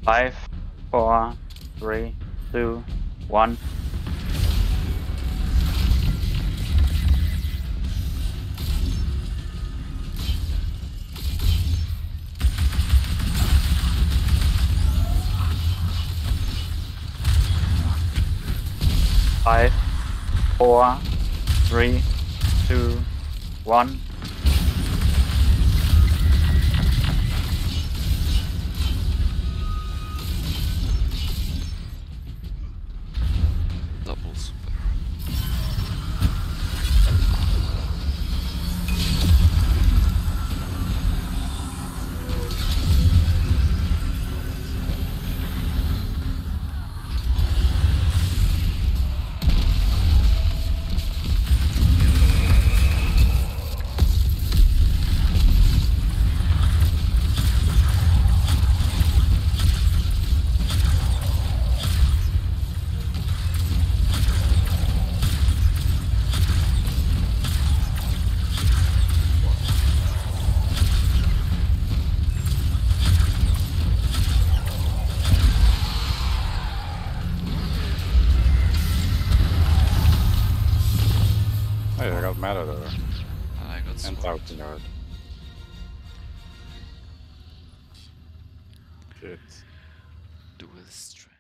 5, 4, 3, 2, 1. Five, 4, 3, 2, 1. Double super. Hey, I got Matador I got and smart. Falcon Guard. Shit. Dual strength.